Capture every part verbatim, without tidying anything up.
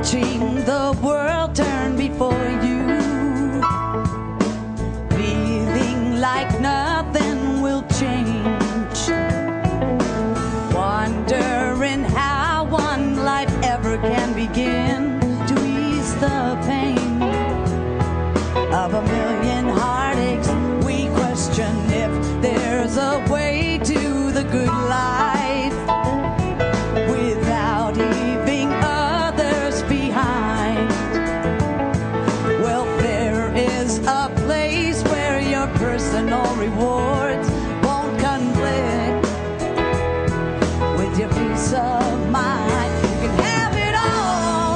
watching the world turn before you, feeling like nothing will change, wondering how one life ever can begin to ease the pain of a million heartaches. We question if there's a way to the good life without leaving others behind. Well, there is a place where your personal rewards won't conflict with your peace of mind. You can have it all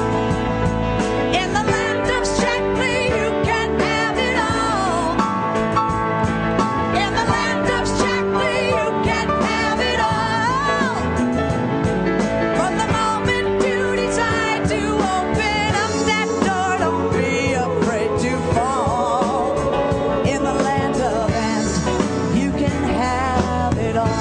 in the land of Shaklee. You can have it all in the land of Shaklee. You can have it all from the moment you decide to open up that door. Don't be afraid to fall in the land of ants. You can have it all.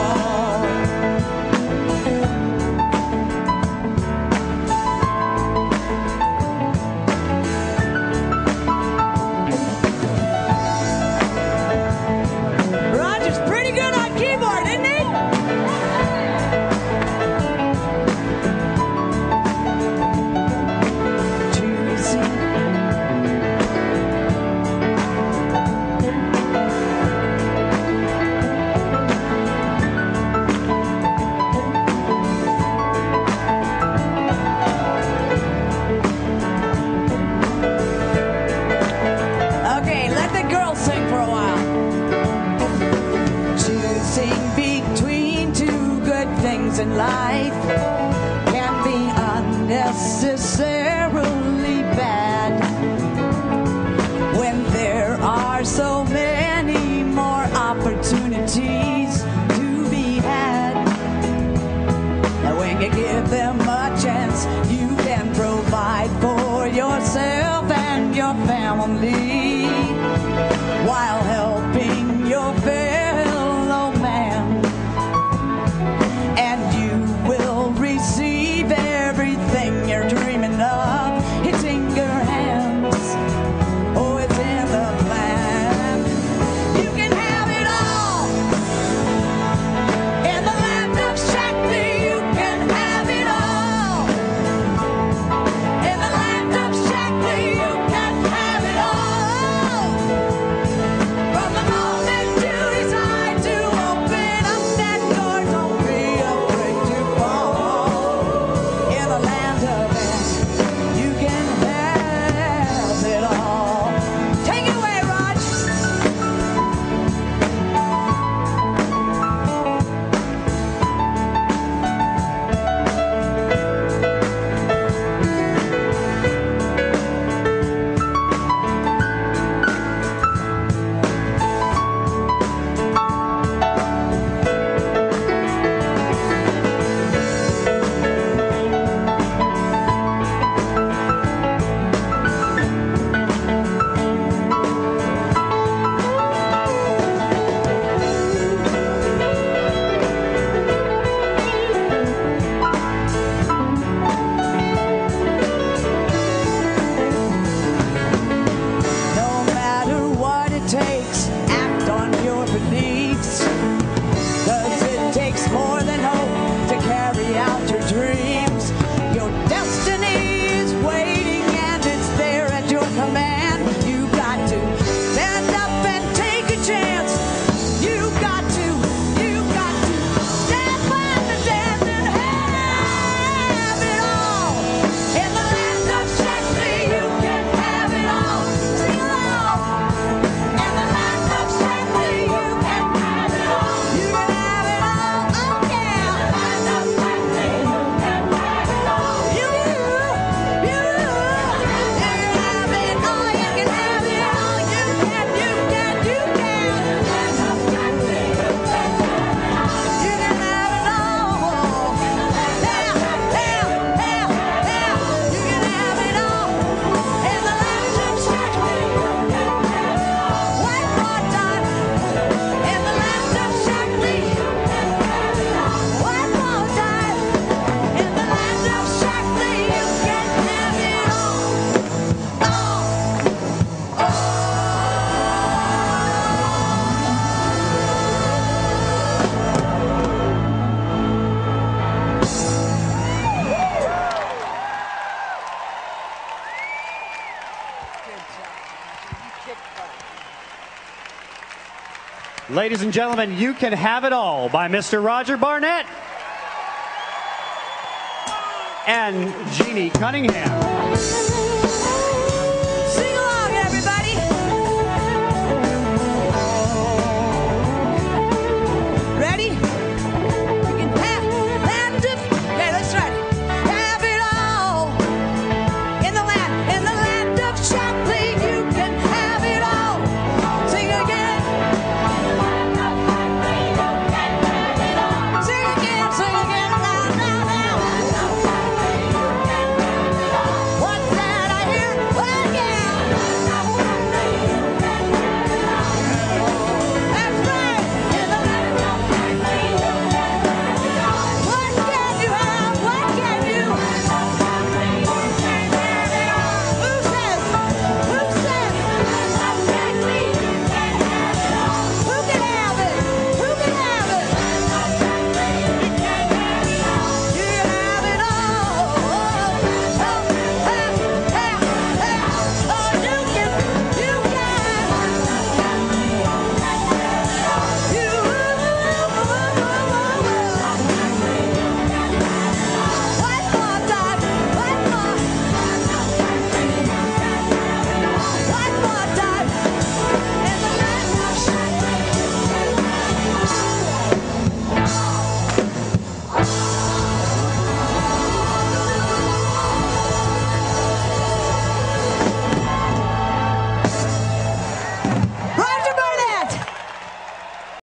Roger's pretty good on keyboard, isn't he? Choosing. Okay, let the girls sing for a while. Choosing between two good things in life can be unnecessarily bad when there are so many more opportunities to be had. And when you give them a chance, you can provide for yourself and your family while helping your fellow man. And you will receive everything you're dreaming of. It's in your hands. Oh, it's in the plan. You can have it all in the land of Shaklee. You can have it all in the land of Shaklee. You can have it all Ladies and gentlemen, You Can Have It All by Mister Roger Barnett and Jeannie Cunningham.